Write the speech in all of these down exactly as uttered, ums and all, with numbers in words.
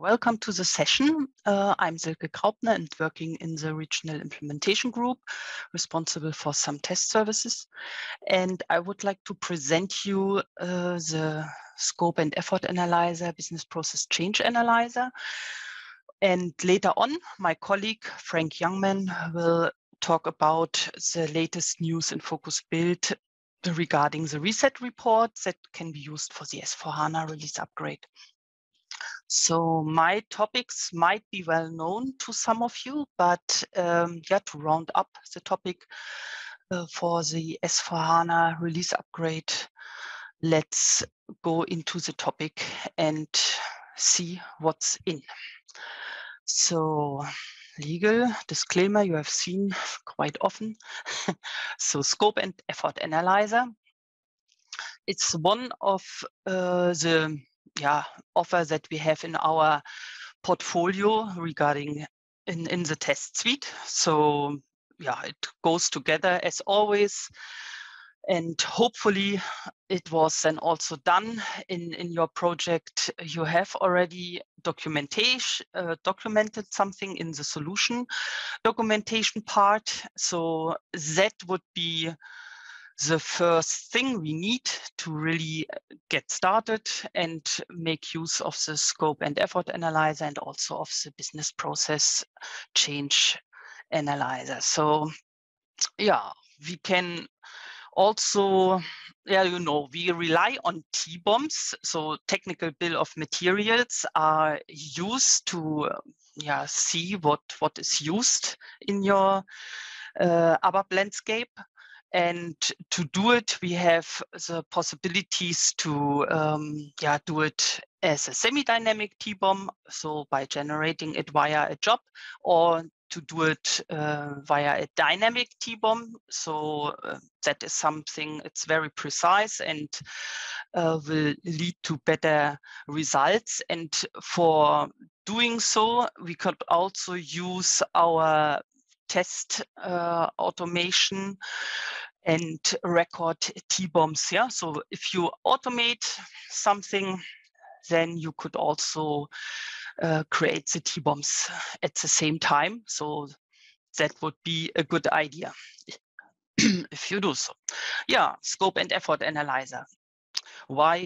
Welcome to the session. Uh, I'm Silke Graupner and working in the Regional Implementation Group, responsible for some test services. And I would like to present you uh, the Scope and Effort Analyzer, Business Process Change Analyzer. And later on, my colleague, Frank Youngman, will talk about the latest news in Focus Build regarding the reset report that can be used for the S four HANA release upgrade. So my topics might be well known to some of you, but um, yeah, to round up the topic uh, for the S four HANA release upgrade, let's go into the topic and see what's in. So legal disclaimer you have seen quite often. So Scope and Effort Analyzer. It's one of uh, the yeah, offer that we have in our portfolio regarding in, in the test suite. So yeah, it goes together as always. And hopefully it was then also done in, in your project. You have already documentation, uh, documented something in the solution documentation part. So that would be the first thing we need to really get started and make use of the Scope and Effort Analyzer and also of the Business Process Change Analyzer. So yeah, we can also, yeah, you know, we rely on T BOMs, so technical bill of materials are used to uh, yeah, see what, what is used in your uh, ABAP landscape. And to do it, we have the possibilities to um, yeah, do it as a semi-dynamic T BOM, so by generating it via a job, or to do it uh, via a dynamic T BOM. So uh, that is something, it's very precise and uh, will lead to better results. And for doing so, we could also use our test uh, automation and record T BOMs. Yeah, so if you automate something, then you could also uh, create the T BOMs at the same time. So that would be a good idea if you do so. Yeah, Scope and Effort Analyzer. Why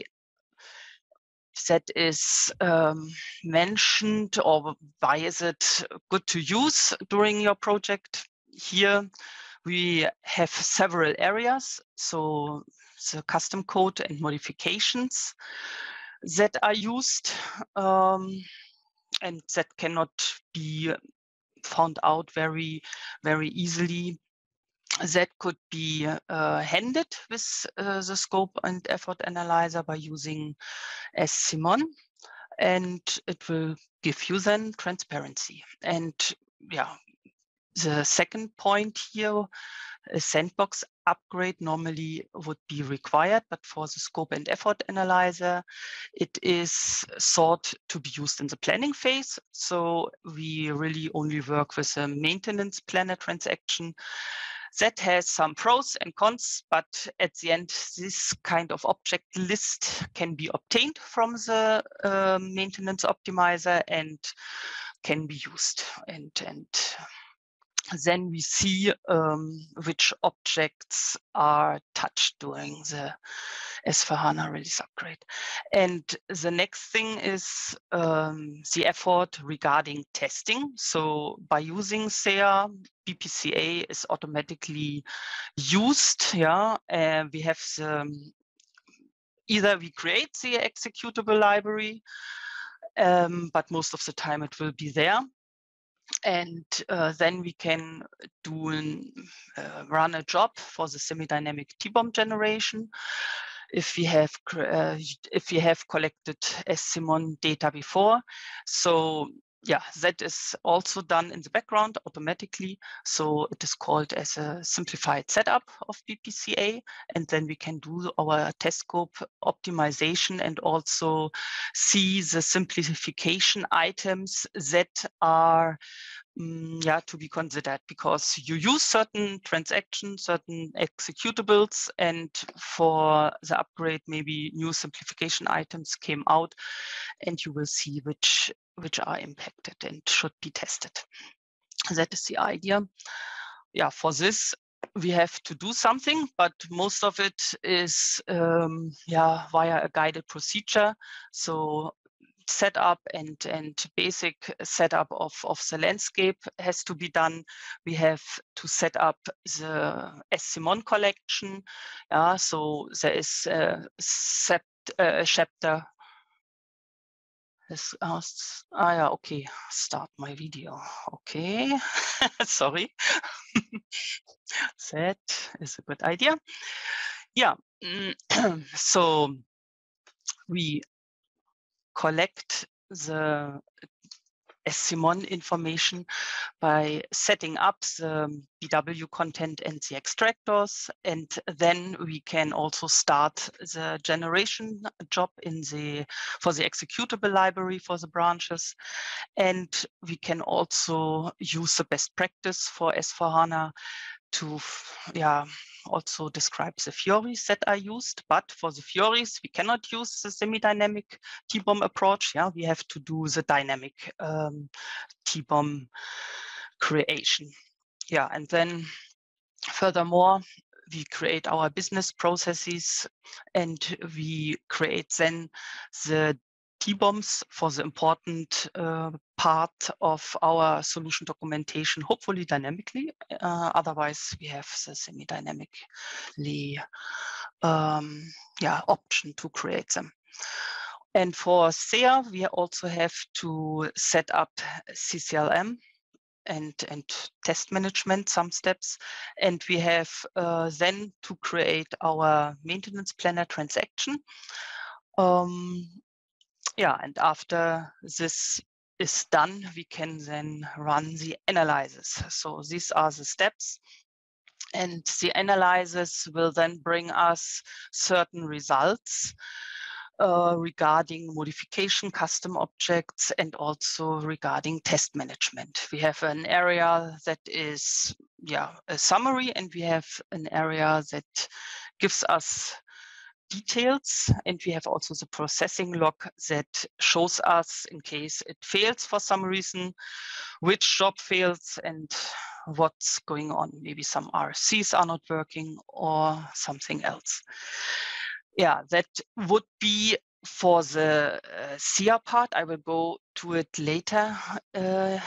that is um, mentioned, or why is it good to use during your project? Here we have several areas, so the custom code and modifications that are used um, and that cannot be found out very, very easily. That could be uh, handled with uh, the Scope and Effort Analyzer by using S Simon, and it will give you then transparency. And yeah, the second point here, a sandbox upgrade normally would be required, but for the Scope and Effort Analyzer, it is thought to be used in the planning phase. So we really only work with a maintenance planner transaction. That has some pros and cons, but at the end, this kind of object list can be obtained from the uh, maintenance optimizer and can be used. And, and then we see um, which objects are touched during the S four HANA release upgrade. And the next thing is um, the effort regarding testing. So by using S E A, B P C A is automatically used. Yeah, and we have the, either we create the executable library, um, but most of the time it will be there. And uh, then we can do an, uh, run a job for the semi-dynamic T BOM generation if we have uh, if we have collected S Simon data before. So yeah, that is also done in the background automatically. So it is called as a simplified setup of B P C A, and then we can do our test scope optimization and also see the simplification items that are Mm, yeah, to be considered, because you use certain transactions, certain executables, and for the upgrade, maybe new simplification items came out, and you will see which which are impacted and should be tested. That is the idea. Yeah, for this, we have to do something, but most of it is um, yeah, via a guided procedure. So setup and and basic setup of of the landscape has to be done. We have to set up the SCMON collection. Yeah, so there is a, sept, a chapter. This asks, ah, yeah, okay, start my video. Okay, sorry. That is a good idea. Yeah, so we collect the SCMON information by setting up the B W content and the extractors, and then we can also start the generation job in the for the executable library for the branches, and we can also use the best practice for S four HANA to yeah also describe the Fiori's that are used. But for the Fiori's, we cannot use the semi-dynamic T BOM approach. Yeah, we have to do the dynamic um, T BOM creation. Yeah, and then furthermore, we create our business processes and we create then the T BOMs for the important uh, part of our solution documentation, hopefully dynamically. Uh, otherwise, we have the semi-dynamically um, yeah, option to create them. And for S E A, we also have to set up C C L M and, and test management, some steps. And we have uh, then to create our maintenance planner transaction. Um, yeah, and after this is done, we can then run the analysis. So these are the steps. And the analysis will then bring us certain results uh, regarding modification, custom objects, and also regarding test management. We have an area that is yeah, a summary, and we have an area that gives us details, and we have also the processing log that shows us in case it fails for some reason, which job fails and what's going on. Maybe some R F Cs are not working or something else. Yeah, that would be for the uh, S E A part. I will go to it later. Uh,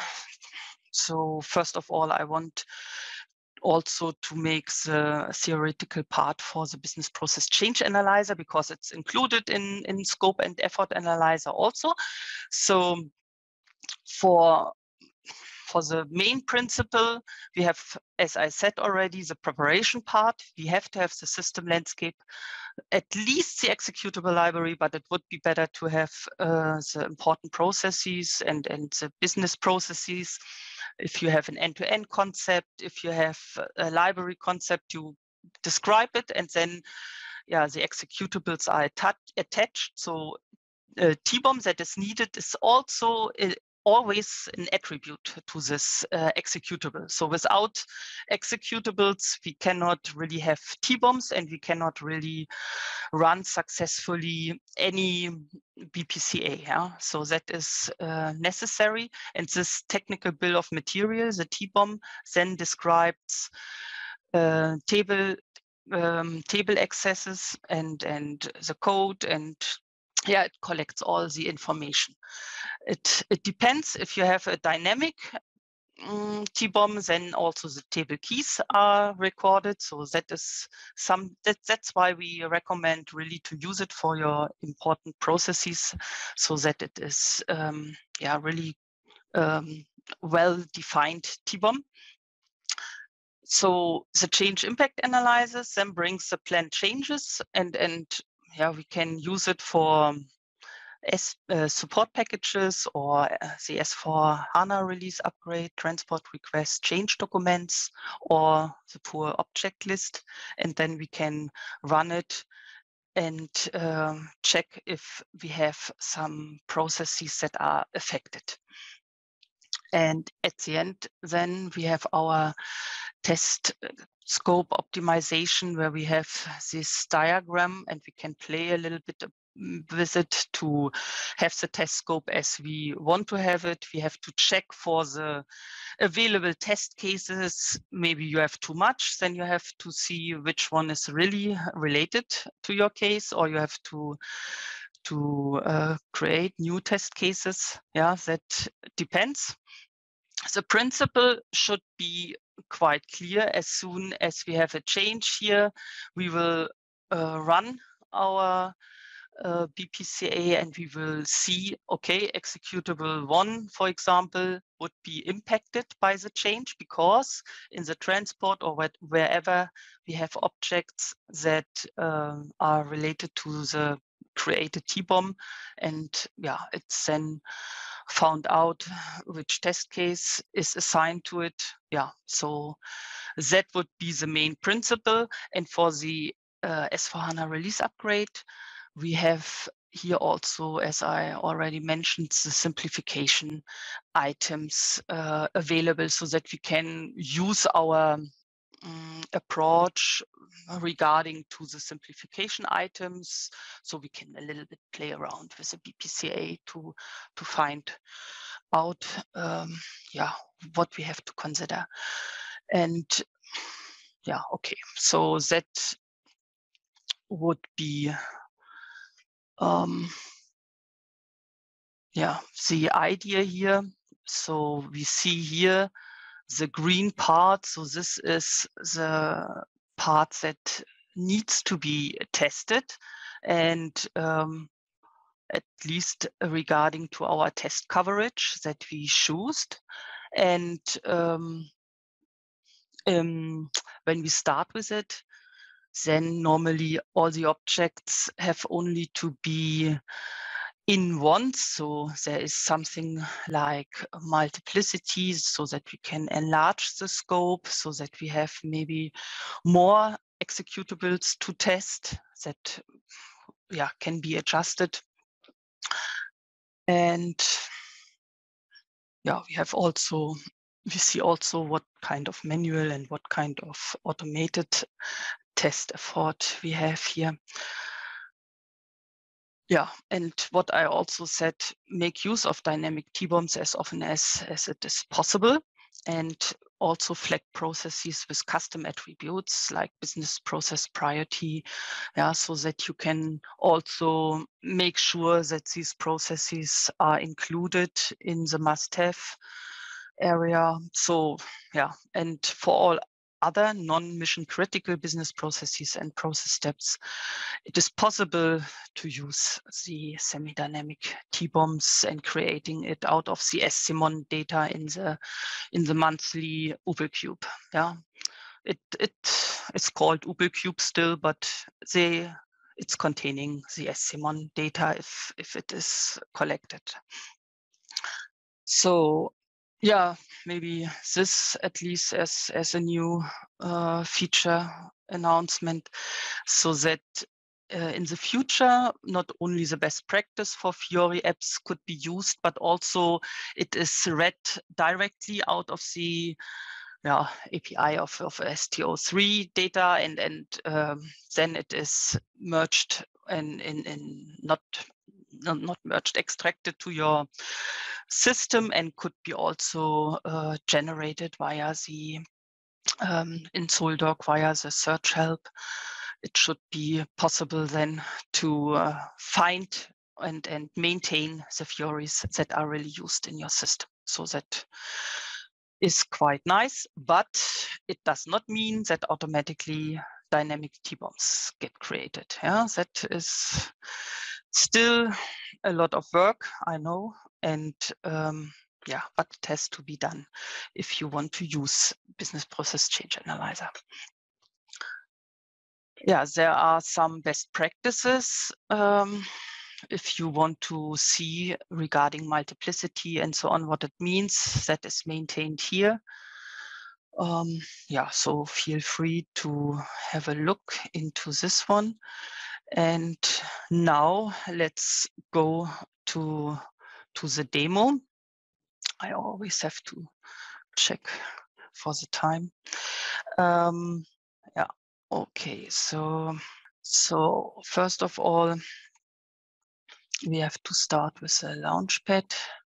so first of all, I want also to make the theoretical part for the business process change analyzer, because it's included in, in scope and effort analyzer also. So for For the main principle, we have, as I said already, the preparation part. We have to have the system landscape, at least the executable library, but it would be better to have uh, the important processes and, and the business processes. If you have an end-to-end concept, if you have a library concept, you describe it, and then yeah, the executables are attached. So uh, T BOM that is needed is also uh, always an attribute to this uh, executable. So without executables, we cannot really have T BOMs, and we cannot really run successfully any B P C A. Yeah? So that is uh, necessary. And this technical bill of material, the T BOM, then describes uh, table um, table accesses and, and the code, and yeah, it collects all the information. It, it depends. If you have a dynamic um, T BOM, then also the table keys are recorded. So that is some, that, that's why we recommend really to use it for your important processes, so that it is um, yeah, really um, well-defined T BOM. So the change impact analysis then brings the planned changes, and, and yeah, we can use it for S, uh, support packages or uh, the S four HANA release upgrade, transport request, change documents, or the poor object list. And then we can run it and uh, check if we have some processes that are affected. And at the end, then we have our test scope optimization, where we have this diagram, and we can play a little bit visit to have the test scope as we want to have it. We have to check for the available test cases. Maybe you have too much, then you have to see which one is really related to your case, or you have to to uh, create new test cases. Yeah, that depends. The principle should be quite clear. As soon as we have a change here, we will uh, run our uh, B P C A and we will see, okay, executable one, for example, would be impacted by the change because in the transport or what, wherever we have objects that um, are related to the created T-bomb, and yeah, it's then found out which test case is assigned to it. Yeah, so that would be the main principle. And for the uh, S four HANA release upgrade, we have here also, as I already mentioned, the simplification items uh, available so that we can use our um, approach regarding to the simplification items, so we can a little bit play around with the B P C A to to find out um, yeah, what we have to consider. And yeah, okay, so that would be um, yeah, the idea here. So we see here the green part. So this is the part that needs to be tested, and um, at least regarding to our test coverage that we choose. And um, um, when we start with it, then normally all the objects have only to be in once. So there is something like multiplicity so that we can enlarge the scope so that we have maybe more executables to test that yeah, can be adjusted. And yeah, we have also, we see also what kind of manual and what kind of automated test effort we have here. Yeah, and what I also said, make use of dynamic T-bombs as often as, as it is possible, and also flag processes with custom attributes like business process priority, yeah, so that you can also make sure that these processes are included in the must-have area. So yeah, and for all other non-mission critical business processes and process steps, it is possible to use the semi-dynamic T-bombs and creating it out of the S C M O N data in the in the monthly UBelCube. Yeah, it it it's called UBelCube still, but they it's containing the S C M O N data if if it is collected. So yeah, maybe this at least as as a new uh, feature announcement, so that uh, in the future, not only the best practice for Fiori apps could be used, but also it is read directly out of the yeah, A P I of, of S T O three data, and and um, then it is merged and in, in not not not merged, extracted to your system, and could be also uh, generated via the um, in Soldoc via the search help. It should be possible then to uh, find and, and maintain the Fioris that are really used in your system. So that is quite nice, but it does not mean that automatically dynamic T-bombs get created. Yeah, that is still a lot of work, I know, and um, yeah, but it has to be done if you want to use Business Process Change Analyzer. Yeah, there are some best practices um, if you want to see regarding multiplicity and so on, what it means, that is maintained here. Um, yeah, so feel free to have a look into this one. And now let's go to, to the demo. I always have to check for the time. Um, yeah, okay, so, so first of all, we have to start with a Launchpad.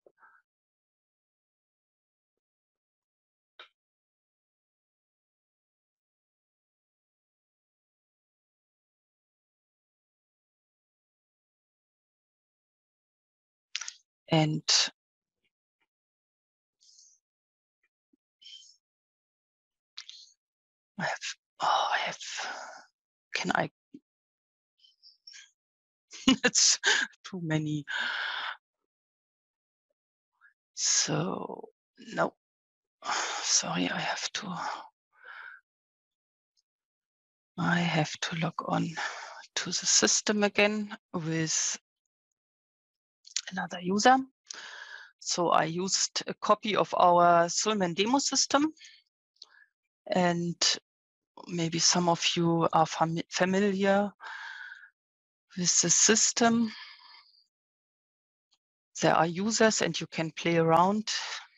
And I have, oh, I have, can I, it's too many. So, no, sorry, I have to, I have to log on to the system again with another user. So I used a copy of our Sulman demo system, and maybe some of you are fam familiar with the system. There are users and you can play around.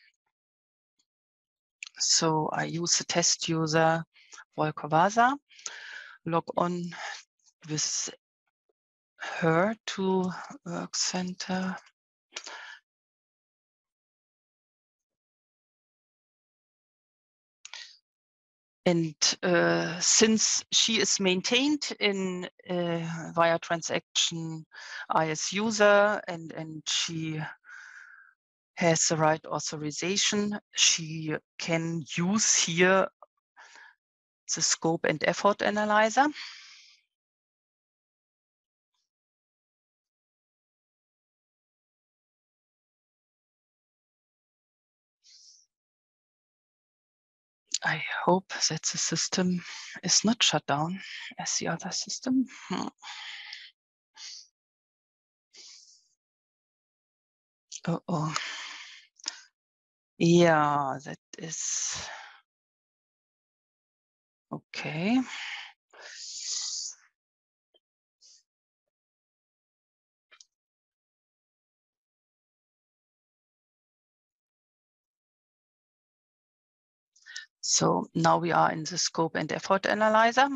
So I use the test user Volker Vasa, log on with her to Workcenter. And uh, since she is maintained in uh, via transaction I S user and, and she has the right authorization, she can use here the scope and effort analyzer. I hope that the system is not shut down as the other system. Hmm. Oh, oh. Yeah, that is okay. So now we are in the scope and effort analyzer.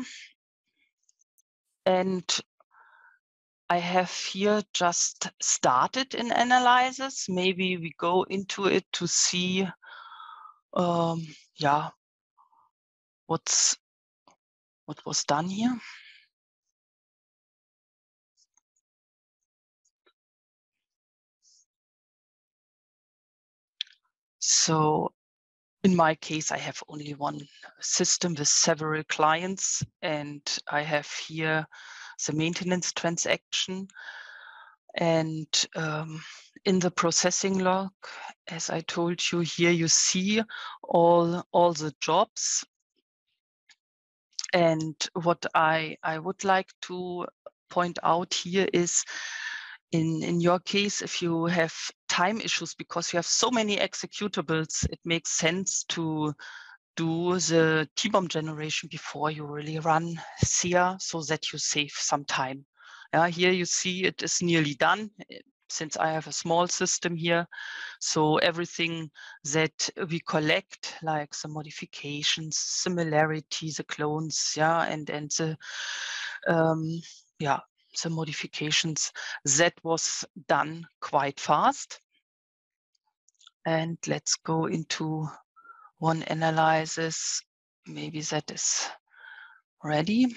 And I have here just started in analysis. Maybe we go into it to see, um, yeah, what's what was done here. So in my case, I have only one system with several clients, and I have here the maintenance transaction. And um, in the processing log, as I told you, here you see all, all the jobs. And what I, I would like to point out here is, in, in your case, if you have time issues because you have so many executables, it makes sense to do the T-bomb generation before you really run S E A so that you save some time. Yeah, here you see it is nearly done since I have a small system here. So everything that we collect, like the modifications, similarity, the clones, yeah, and, and the, um, yeah, the modifications, that was done quite fast. And let's go into one analysis. Maybe that is ready.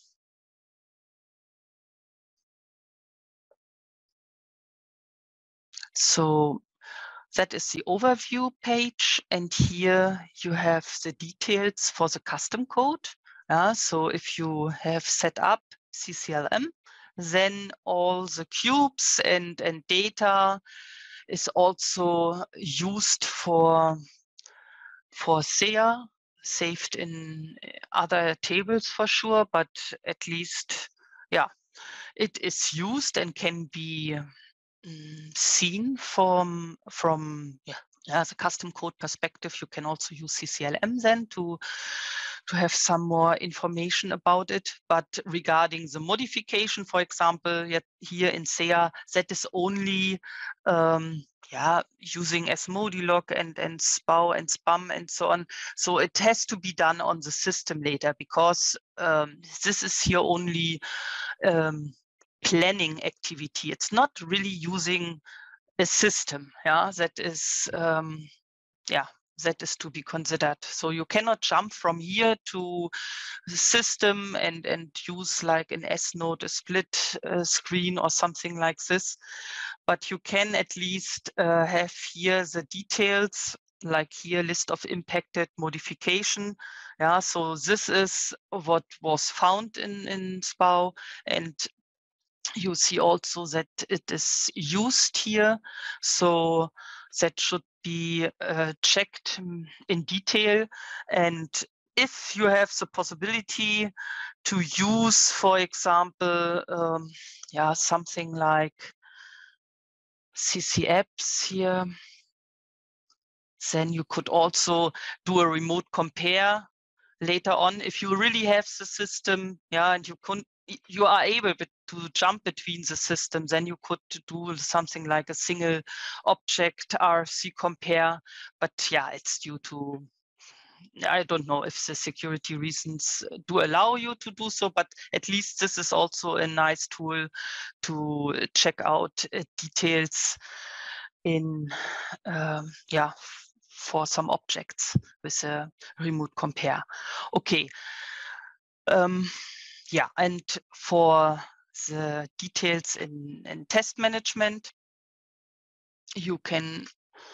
So that is the overview page. And here you have the details for the custom code. Uh, so if you have set up C C L M, then all the cubes and, and data is also used for, for S E A, saved in other tables for sure, but at least, yeah, it is used and can be um, seen from, from yeah, as a custom code perspective. You can also use C C L M then to, to have some more information about it. But regarding the modification, for example, yet here in S E A, that is only um, yeah, using smodilog and, and S P A W and spam and so on. So it has to be done on the system later, because um, this is here only um, planning activity. It's not really using a system. Yeah, that is um, yeah. that is to be considered. So you cannot jump from here to the system and, and use like an S-Node, a split uh, screen or something like this. But you can at least uh, have here the details, like here, list of impacted modification. Yeah, so this is what was found in, in S P A U. And you see also that it is used here. So that should be uh, checked in detail. And if you have the possibility to use, for example, um, yeah, something like C C apps here, then you could also do a remote compare later on if you really have the system, yeah, and you can you are able to jump between the systems, then you could do something like a single object R F C compare. But yeah, it's due to, I don't know if the security reasons do allow you to do so, but at least this is also a nice tool to check out uh, details in, um, yeah, for some objects with a remote compare. Okay. Um, yeah, and for the details in, in test management, you can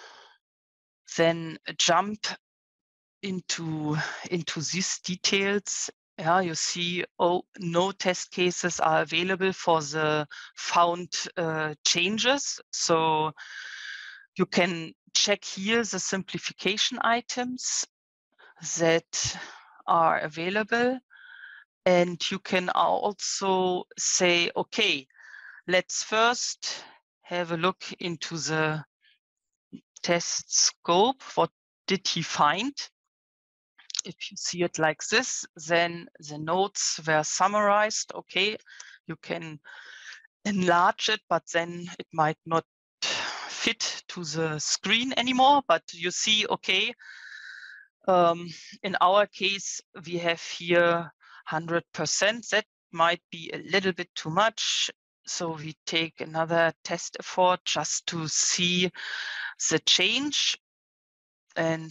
then jump into, into these details. Yeah, you see, oh, no test cases are available for the found uh, changes. So you can check here the simplification items that are available. And you can also say, okay, let's first have a look into the test scope. What did he find? If you see it like this, then the notes were summarized. Okay, you can enlarge it, but then it might not fit to the screen anymore. But you see, okay, um, in our case, we have here one hundred percent. That might be a little bit too much. So we take another test effort just to see the change. And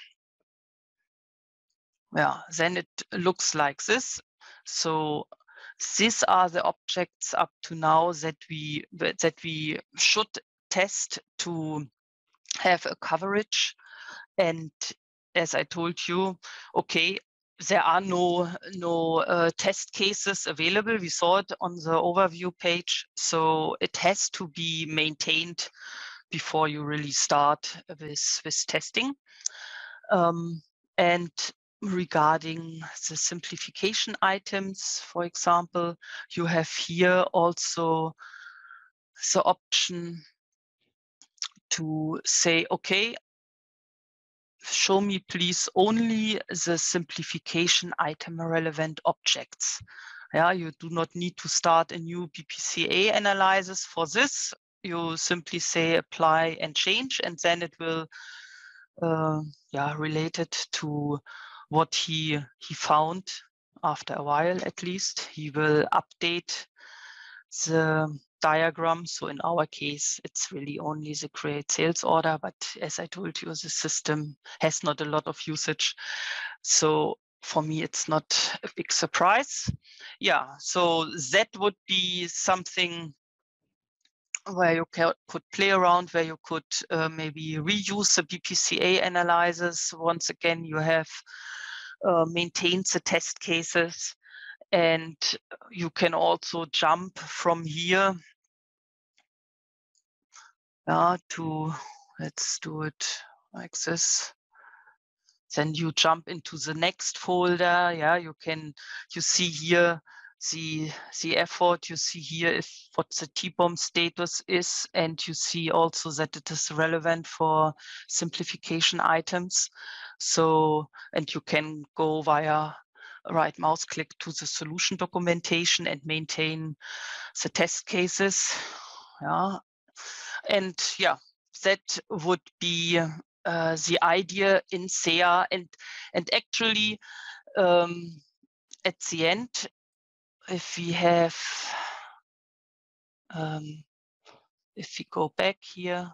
yeah, then it looks like this. So these are the objects up to now that we that we should test to have a coverage. And as I told you, okay, there are no no uh, test cases available. We saw it on the overview page, so it has to be maintained before you really start with with testing. Um, and regarding the simplification items, for example, you have here also the option to say, okay, show me please only the simplification item relevant objects. Yeah, you do not need to start a new B P C A analysis for this. You simply say apply and change, and then it will uh, yeah, relate it to what he he found after a while. At least he will update the diagram. So in our case, it's really only the create sales order. But as I told you, the system has not a lot of usage. So for me, it's not a big surprise. Yeah, so that would be something where you could play around, where you could uh, maybe reuse the B P C A analysis. Once again, you have uh, maintained the test cases, and you can also jump from here uh, to, let's do it like this. Then you jump into the next folder. Yeah, you can, you see here the the effort, you see here if what the T BOM status is, and you see also that it is relevant for simplification items. So, and you can go via right mouse click to the solution documentation and maintain the test cases. Yeah, and yeah, that would be uh, the idea in S E A. And and actually um, at the end, if we have um, if we go back here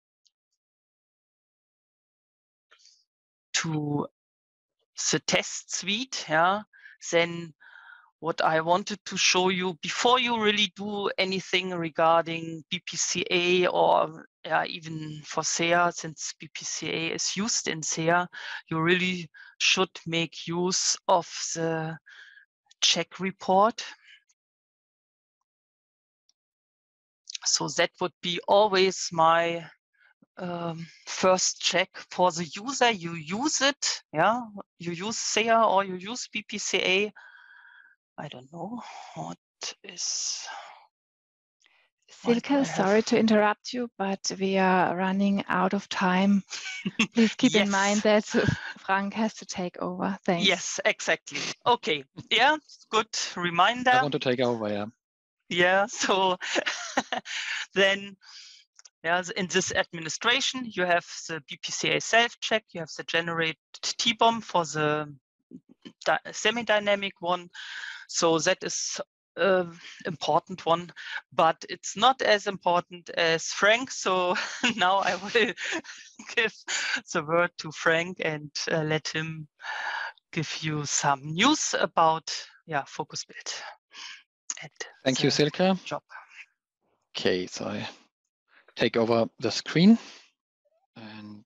to the test suite, yeah, then what I wanted to show you before you really do anything regarding B P C A or yeah, even for S E A, since B P C A is used in S E A, you really should make use of the check report. So that would be always my um, first check for the user. You use it, yeah, you use S E A or you use B P C A. I don't know what is. Silke, sorry to interrupt you, but we are running out of time. Please keep Yes. in mind that Frank has to take over. Thanks. Yes, exactly. Okay. Yeah, good reminder. I want to take over, yeah. Yeah, so then yeah, in this administration, you have the B P C A self-check, you have the generate T BOM for the semi-dynamic one. So that is uh, important one, but it's not as important as Frank. So now I will give the word to Frank and uh, let him give you some news about yeah Focus Build. And Thank you, Silke. Job. Okay, so I take over the screen and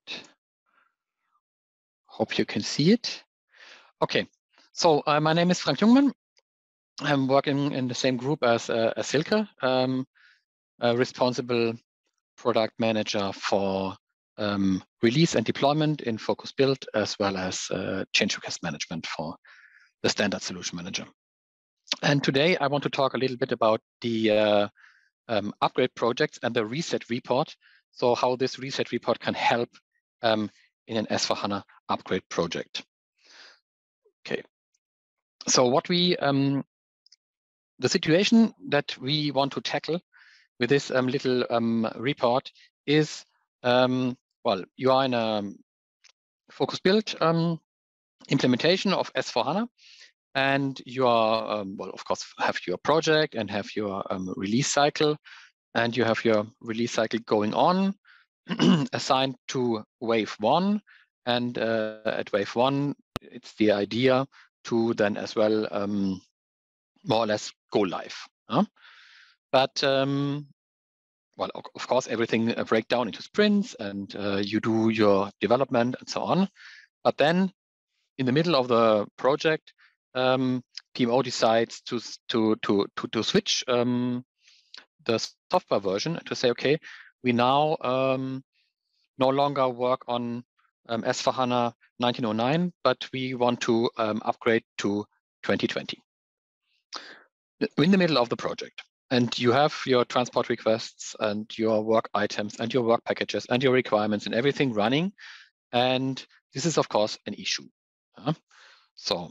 hope you can see it. Okay, so uh, my name is Frank Jungmann. I'm working in the same group as, uh, as Silke, um, a responsible product manager for um, release and deployment in Focus Build, as well as uh, change request management for the standard solution manager. And today I want to talk a little bit about the uh, um, upgrade projects and the reset report. So how this reset report can help um, in an S four HANA upgrade project. Okay. So what we, um, the situation that we want to tackle with this um, little um, report is, um, well, you are in a Focus Build um, implementation of S four HANA, and you are, um, well, of course, have your project and have your um, release cycle, and you have your release cycle going on, assigned to wave one. And uh, at wave one, it's the idea to then as well um, more or less go live. Huh? But um, well, of course, everything breaks down into sprints, and uh, you do your development and so on. But then, in the middle of the project, um, P M O decides to to to to, to switch um, the software version to say, okay, we now um, no longer work on um, S four HANA nineteen oh nine, but we want to um, upgrade to twenty twenty. In the middle of the project. And you have your transport requests and your work items and your work packages and your requirements and everything running. And this is, of course, an issue. Uh, so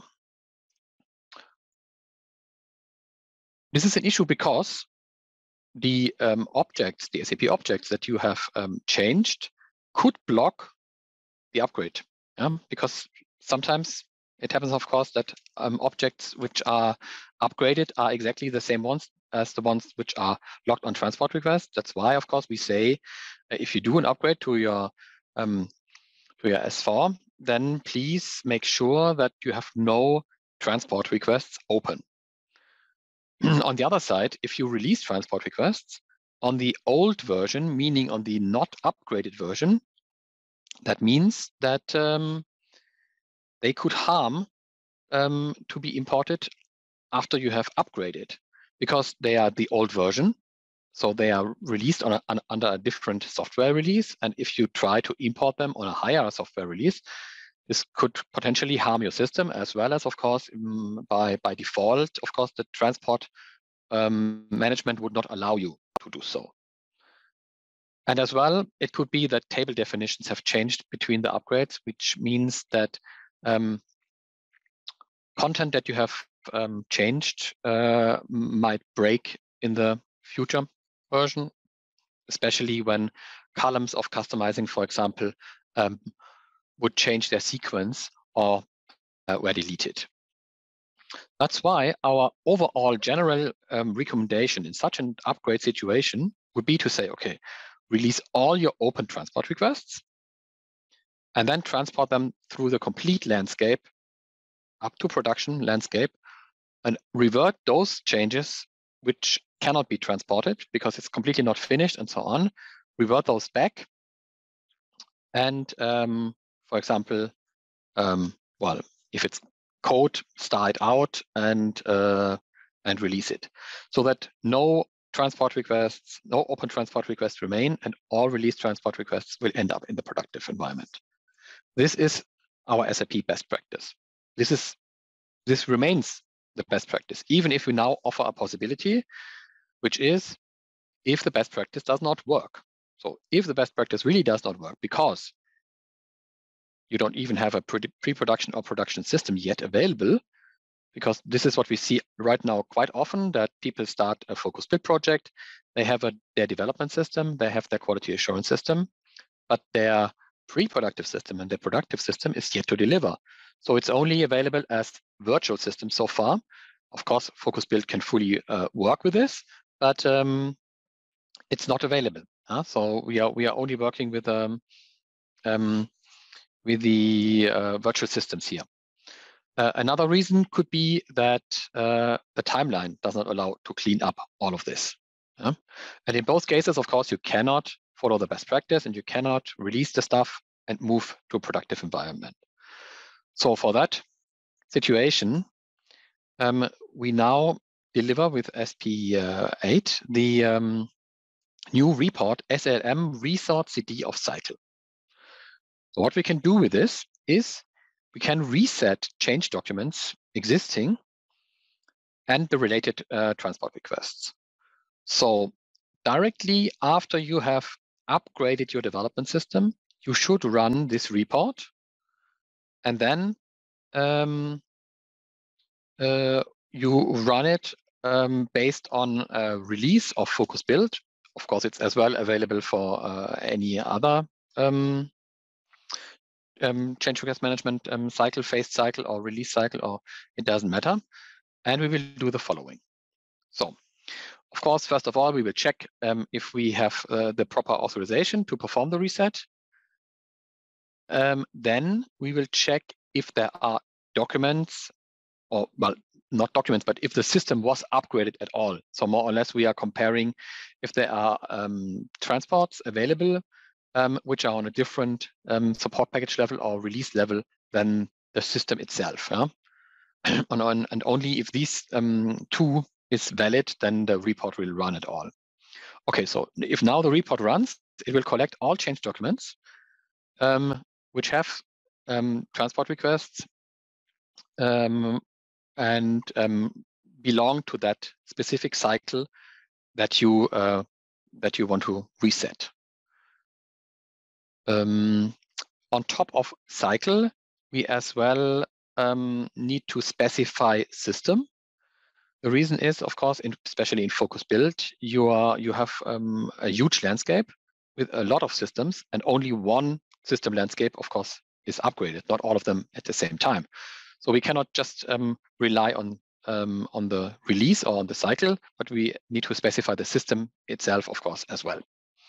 this is an issue because the um, objects, the S A P objects that you have um, changed could block the upgrade. Yeah? Because sometimes it happens, of course, that um, objects which are upgraded are exactly the same ones as the ones which are locked on transport requests. That's why, of course, we say uh, if you do an upgrade to your um, to your S four, then please make sure that you have no transport requests open. On the other side, if you release transport requests on the old version, meaning on the not upgraded version, that means that um, they could harm um, to be imported after you have upgraded, because they are the old version. So they are released on a, on, under a different software release. And if you try to import them on a higher software release, this could potentially harm your system, as well as, of course, um, by, by default, of course, the transport um, management would not allow you to do so. And as well, it could be that table definitions have changed between the upgrades, which means that um, content that you have um, changed uh, might break in the future version, especially when columns of customizing, for example, um, would change their sequence or uh, were deleted. That's why our overall general um, recommendation in such an upgrade situation would be to say, okay, release all your open transport requests and then transport them through the complete landscape up to production landscape and revert those changes which cannot be transported because it's completely not finished and so on, revert those back. And um, for example, um, well, if it's code, start out and uh, and release it, so that no transport requests, no open transport requests remain, and all release transport requests will end up in the productive environment. This is our S A P best practice. This is this remains the best practice, even if we now offer a possibility, which is if the best practice does not work. So if the best practice really does not work because you don't even have a pre-production or production system yet available, because this is what we see right now quite often, that people start a focus build project, they have a, their development system, they have their quality assurance system, but their pre-productive system and their productive system is yet to deliver. So it's only available as virtual system so far. Of course, focus build can fully uh, work with this, but um, it's not available. Huh? So we are we are only working with um, um, with the uh, virtual systems here. Uh, another reason could be that uh, the timeline does not allow to clean up all of this. Yeah? And in both cases, of course, you cannot follow the best practice and you cannot release the stuff and move to a productive environment. So for that situation, um, we now deliver with S P eight the um, new report S L M resort C D of cycle. So what we can do with this is we can reset change documents existing and the related uh, transport requests. So directly after you have upgraded your development system, you should run this report, and then um, uh, you run it um, based on a release of focus build. Of course, it's as well available for uh, any other um, um, change request management um, cycle, phased cycle, or release cycle, or it doesn't matter. And we will do the following. So, of course, first of all, we will check um, if we have uh, the proper authorization to perform the reset. Um, then we will check if there are documents, or well, not documents, but if the system was upgraded at all. So more or less, we are comparing if there are um, transports available um, which are on a different um, support package level or release level than the system itself. Yeah? and, on, and only if these um, two is valid, then the report will run at all. Okay, so if now the report runs, it will collect all change documents um, which have um, transport requests um, and um, belong to that specific cycle that you uh, that you want to reset. Um, on top of cycle, we as well um, need to specify system. The reason is, of course, in, especially in focus build, you are you have um, a huge landscape with a lot of systems, and only one system landscape, of course, is upgraded. Not all of them at the same time. So we cannot just um, rely on um, on the release or on the cycle, but we need to specify the system itself, of course, as well.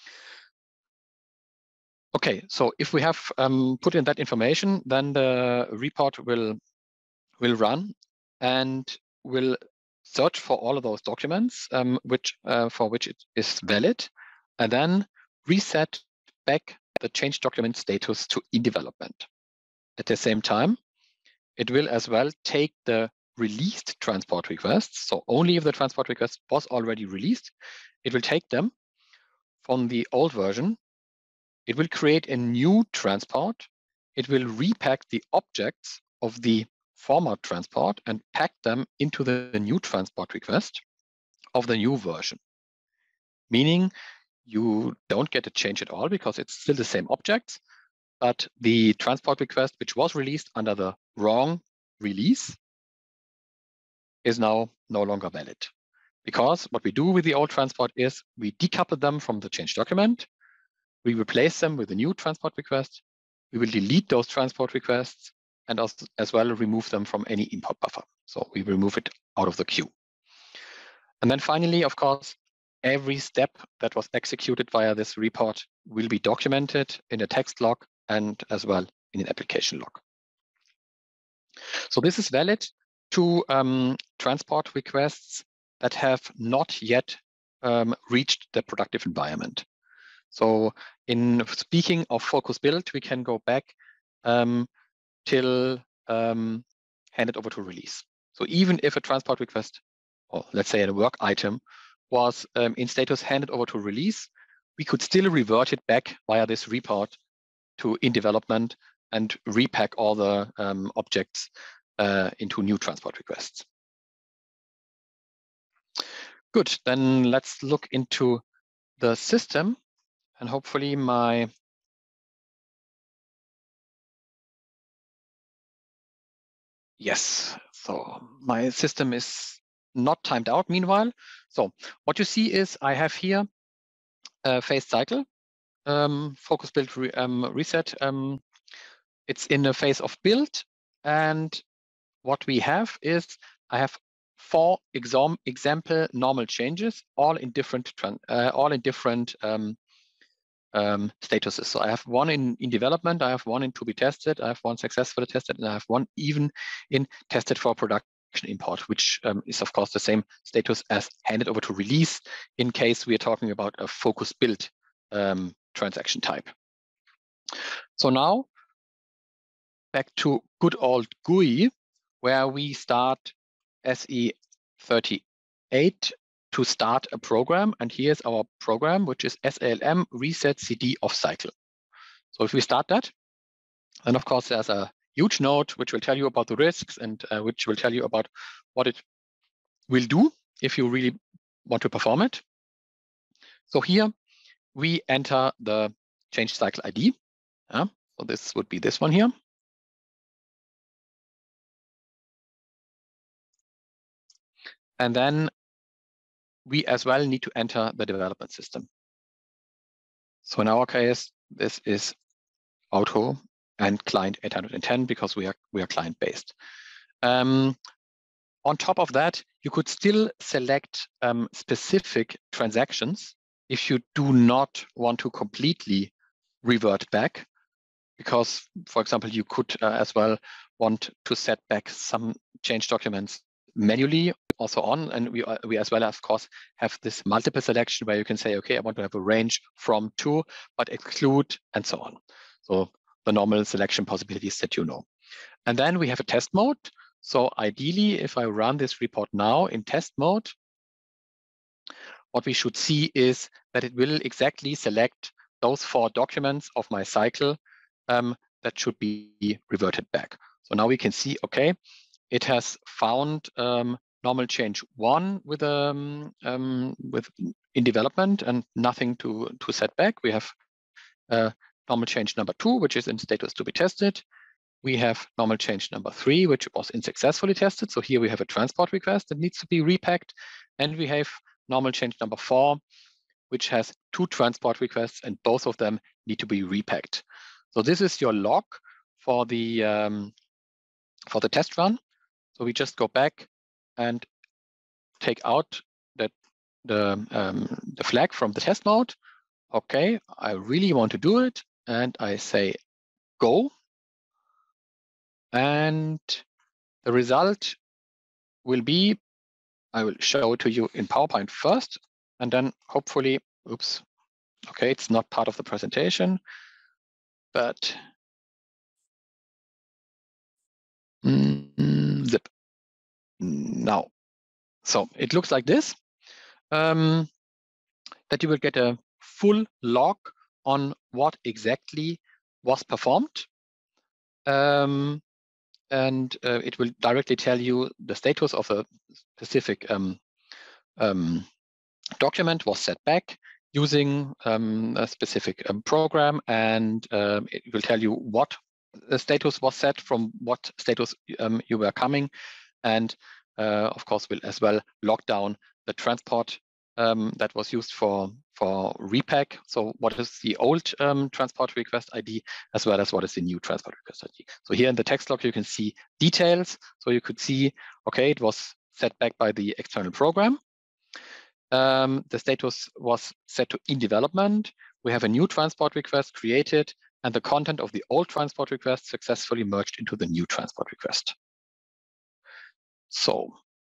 Okay, so if we have um, put in that information, then the report will will run and will search for all of those documents um, which uh, for which it is valid, and then reset back the change document status to in development. At the same time, it will as well take the released transport requests. So only if the transport request was already released, it will take them from the old version. It will create a new transport. It will repack the objects of the former transport and pack them into the new transport request of the new version. Meaning you don't get a change at all because it's still the same objects, but the transport request which was released under the wrong release is now no longer valid. Because what we do with the old transport is we decouple them from the change document, we replace them with a new transport request, we will delete those transport requests, and as, as well remove them from any import buffer. So we remove it out of the queue. And then finally, of course, every step that was executed via this report will be documented in a text log and as well in an application log. So this is valid to um, transport requests that have not yet um, reached the productive environment. So in speaking of focus build, we can go back um, till um, handed over to release. So even if a transport request, or let's say a work item, was um, in status handed over to release, we could still revert it back via this report to in development and repack all the um, objects uh, into new transport requests. Good, then let's look into the system, and hopefully my yes, so my system is not timed out meanwhile. So what you see is I have here a phased cycle, um, focus build re, um, reset. Um, it's in a phase of build, and what we have is I have four exam example normal changes, all in different uh, all in different um, um, statuses. So I have one in, in development, I have one in to be tested, I have one successfully tested, and I have one even in tested for production import, which um, is of course the same status as handed over to release in case we are talking about a focus build um, transaction type. So now back to good old G U I, where we start S E thirty-eight to start a program. And here's our program, which is S A L M reset C D off cycle. So if we start that, then of course there's a huge node which will tell you about the risks and uh, which will tell you about what it will do if you really want to perform it. So here we enter the change cycle I D. Yeah? So this would be this one here. And then we as well need to enter the development system. So in our case, this is auto and client eight hundred ten because we are we are client based. Um, on top of that, you could still select um, specific transactions if you do not want to completely revert back, because, for example, you could uh, as well want to set back some change documents manually also on, and we uh, we as well, of course, have this multiple selection where you can say, okay, I want to have a range from to, but exclude, and so on. So the normal selection possibilities that you know. And then we have a test mode. So ideally, if I run this report now in test mode, what we should see is that it will exactly select those four documents of my cycle um, that should be reverted back. So now we can see, okay, it has found um, normal change one with um, um, with in development and nothing to to set back. We have uh, normal change number two, which is in status to be tested. We have normal change number three, which was unsuccessfully tested. So here we have a transport request that needs to be repacked, and we have normal change number four, which has two transport requests, and both of them need to be repacked. So this is your log for the um, for the test run. So we just go back and take out that the um, the flag from the test mode. Okay, I really want to do it, and I say go, and the result will be, I will show it to you in PowerPoint first, and then hopefully, oops, okay, it's not part of the presentation, but mm, zip. Now, so it looks like this, um, that you will get a full log on what exactly was performed. Um, and uh, it will directly tell you the status of a specific um, um, document was set back using um, a specific um, program, and um, it will tell you what the status was set from what status um, you were coming, and uh, of course will as well lock down the transport um, that was used for for repack. So what is the old um, transport request I D, as well as what is the new transport request I D. So here in the text log, you can see details. So you could see, okay, it was set back by the external program. Um, the status was set to in development. We have a new transport request created, and the content of the old transport request successfully merged into the new transport request. So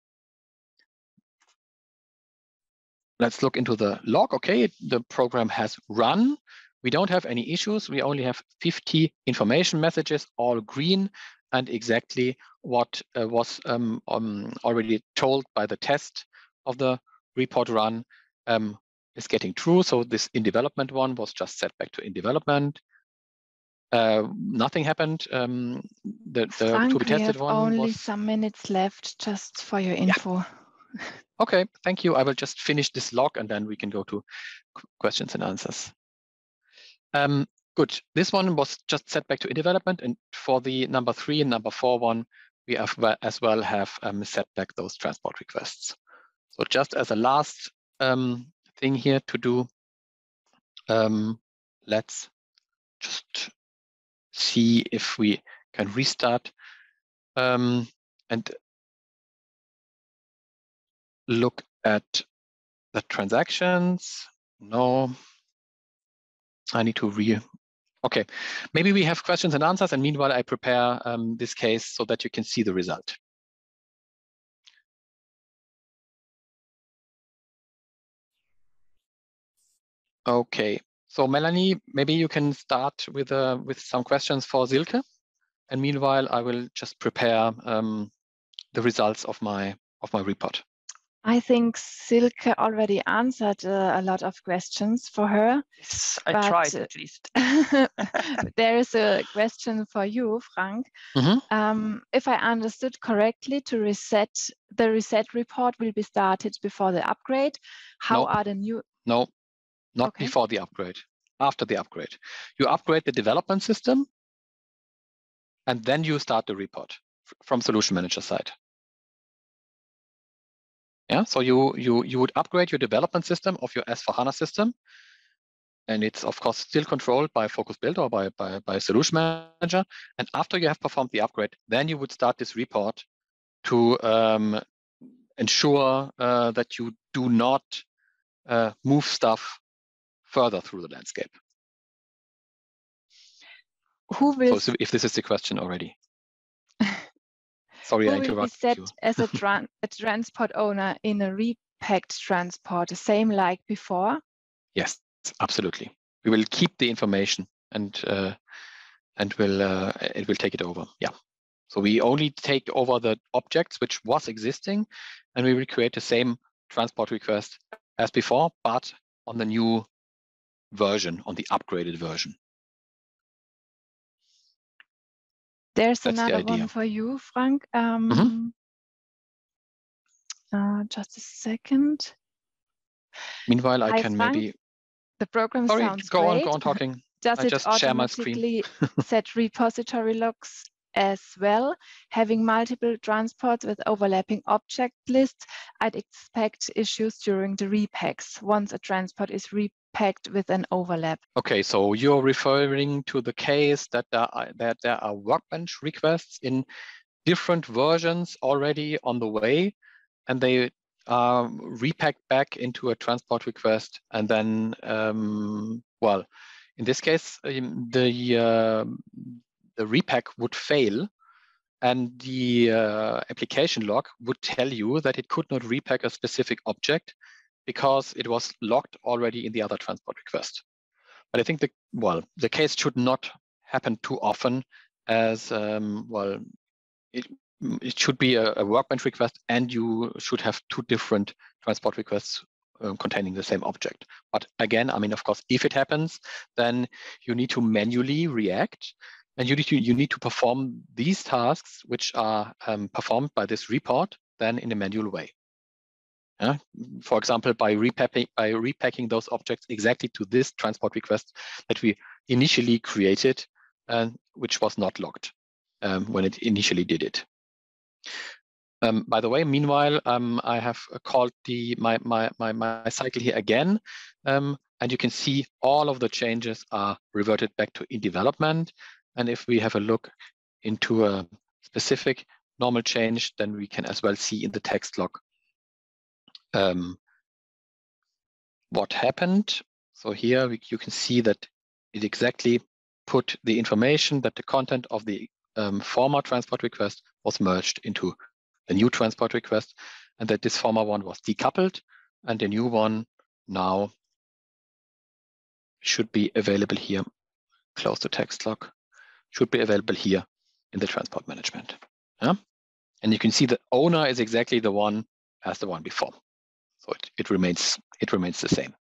let's look into the log. Okay, the program has run. We don't have any issues. We only have fifty information messages, all green, and exactly what uh, was um, um, already told by the test of the report run um, is getting true. So this in development one was just set back to in development. Uh, nothing happened. Um, the the Frank, to be tested we have one only was... some minutes left, just for your info. Yeah. Okay, thank you. I will just finish this log and then we can go to questions and answers. Um, good. This one was just set back to in development, and for the number three and number four one, we have as well have um, set back those transport requests. So just as a last um, thing here to do, um, let's just see if we can restart um, and look at the transactions. No, I need to re. Okay, maybe we have questions and answers, and meanwhile I prepare um, this case so that you can see the result. Okay, so Melanie, maybe you can start with uh, with some questions for Silke, and meanwhile I will just prepare um, the results of my of my report. I think Silke already answered uh, a lot of questions for her. Yes, I tried at least. There is a question for you, Frank. Mm-hmm. Um, if I understood correctly, to reset the reset report will be started before the upgrade. How Nope. are the new? No, not Okay. before the upgrade. After the upgrade, you upgrade the development system, and then you start the report from Solution Manager side. Yeah, so you you you would upgrade your development system of your S four HANA system, and it's of course still controlled by Focus Builder or by, by by Solution Manager. And after you have performed the upgrade, then you would start this report to um, ensure uh, that you do not uh, move stuff further through the landscape. Who will? So if this is the question already. Sorry, Who I will be interrupted set you. as a, tran a transport owner in a repacked transport, the same like before? Yes, absolutely. We will keep the information and uh, and will uh, it will take it over. Yeah. So we only take over the objects which was existing, and we will create the same transport request as before, but on the new version, on the upgraded version. There's That's another the idea. one for you, Frank. Um, Mm-hmm. uh, just a second. Meanwhile, I Hi, can Frank. maybe. The program Sorry, sounds go great. on, go on talking. Does I it just share my screen. automatically set repository logs as well? Having multiple transports with overlapping object lists, I'd expect issues during the repacks once a transport is repacked with an overlap. Okay, so you're referring to the case that there are, that there are workbench requests in different versions already on the way, and they are repacked back into a transport request, and then, um, well, in this case, um, the uh, the repack would fail, and the uh, application log would tell you that it could not repack a specific object because it was logged already in the other transport request. But I think the well, the case should not happen too often, as um, well, it it should be a, a workbench request, and you should have two different transport requests um, containing the same object. But again, I mean, of course, if it happens, then you need to manually react, and you need to you need to perform these tasks, which are um, performed by this report, then in a manual way. Yeah? For example, by repacking by repacking those objects exactly to this transport request that we initially created, and which was not logged um, when it initially did it. Um, by the way, meanwhile, um, I have called the my, my, my, my cycle here again, um, and you can see all of the changes are reverted back to in development. And if we have a look into a specific normal change, then we can as well see in the text log um, what happened. So here we, you can see that it exactly put the information that the content of the um, former transport request was merged into a new transport request, and that this former one was decoupled, and the new one now should be available here. Close the text log, should be available here in the transport management. Yeah? And you can see the owner is exactly the one as the one before. So it, it remains it remains the same.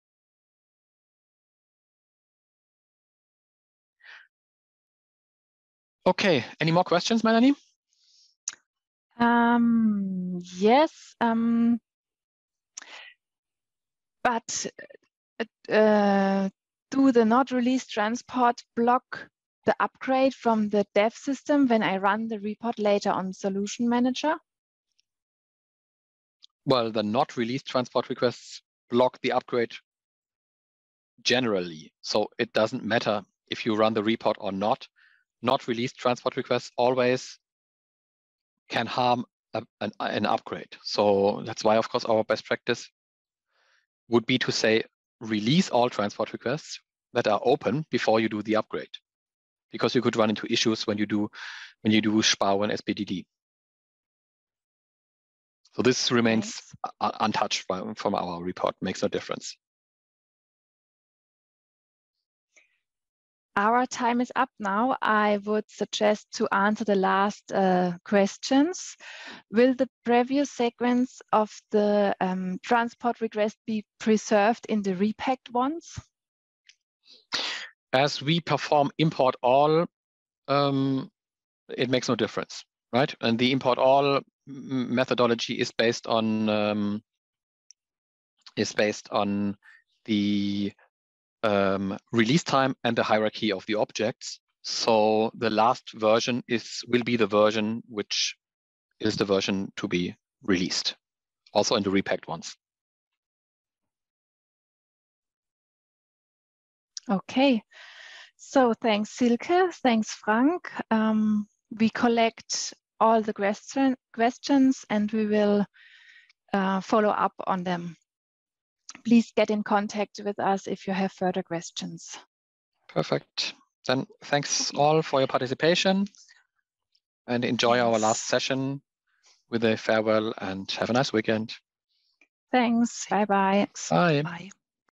Okay, any more questions, Melanie? Um, yes, um, but uh, do the not released transport block the upgrade from the dev system when I run the report later on Solution Manager? Well, the not released transport requests block the upgrade generally. So it doesn't matter if you run the report or not. Not released transport requests always can harm a, an, an upgrade. So that's why, of course, our best practice would be to say release all transport requests that are open before you do the upgrade, because you could run into issues when you do when you do S P A U and S B D D. So this remains Thanks. untouched by, from our report, makes no difference. Our time is up now. I would suggest to answer the last uh, questions. Will the previous sequence of the um, transport request be preserved in the repacked ones? As we perform import all, um, it makes no difference, right? And the import all methodology is based on um, is based on the um, release time and the hierarchy of the objects. So the last version is will be the version which is the version to be released, also in the repacked ones. Okay, so thanks Silke, thanks Frank. Um, we collect all the question, questions and we will uh, follow up on them. Please get in contact with us if you have further questions. Perfect. Then thanks all for your participation and enjoy thanks. Our last session with a farewell and have a nice weekend. Thanks. Bye-bye. Bye. Bye.